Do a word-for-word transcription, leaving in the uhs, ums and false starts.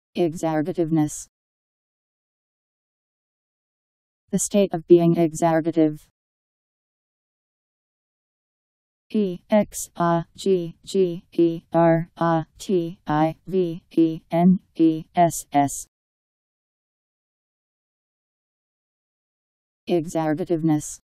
Exaggerativeness. The state of being exaggerative. E X A G G E R A T I V E N E S S. Exaggerativeness.